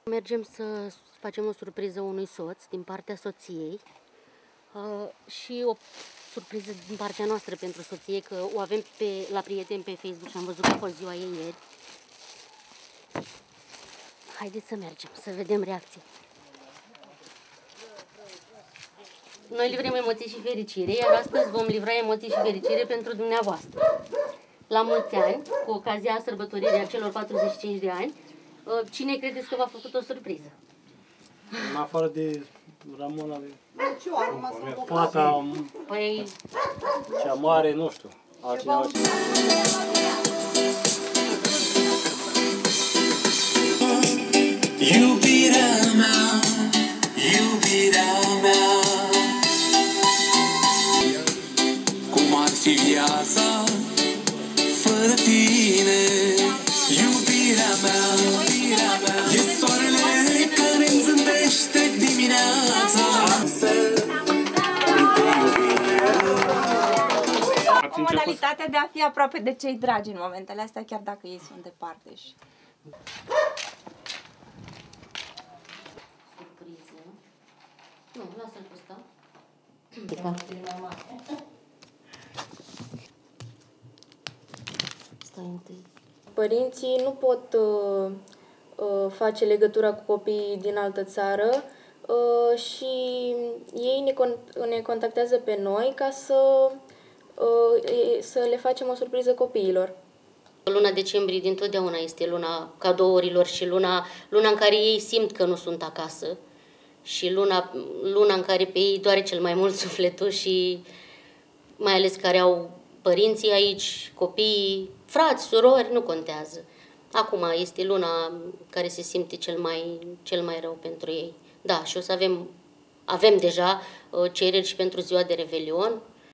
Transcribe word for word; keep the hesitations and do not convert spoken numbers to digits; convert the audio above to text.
Mergem să facem o surpriză unui soț din partea soției uh, și o surpriză din partea noastră pentru soție, că o avem pe, la prieteni pe Facebook și am văzut că a fost ziua ei ieri. Haideți să mergem, să vedem reacția. Noi livrăm emoții și fericire, iar astăzi vom livra emoții și fericire pentru dumneavoastră. La mulți ani, cu ocazia sărbătoririi acelor patruzeci și cinci de ani, cine credeți că v-a făcut o surpriză? În afară de Ramona, fata păi... cea mare, nu știu, altcineva. Iubirea mea, iubirea mea, cum ar fi viața fără tine? Iubirea mea, iubirea mea, e soarele care îmi zâmbește dimineața. Modalitatea de a fi aproape de cei dragi în momentele astea, chiar dacă ei sunt departe. Și... Surpriză. Nu, lasă-l pe ăsta. Stai întâi. Părinții nu pot uh, uh, face legătura cu copiii din altă țară uh, și ei ne, con- ne contactează pe noi ca să, uh, să le facem o surpriză copiilor. Luna decembrie dintotdeauna este luna cadourilor și luna, luna în care ei simt că nu sunt acasă și luna, luna în care pe ei doare cel mai mult sufletul și mai ales care au părinții aici, copiii, frați, surori, nu contează. Acum este luna care se simte cel mai, cel mai rău pentru ei. Da, și o să avem, avem deja cereri și pentru ziua de Revelion.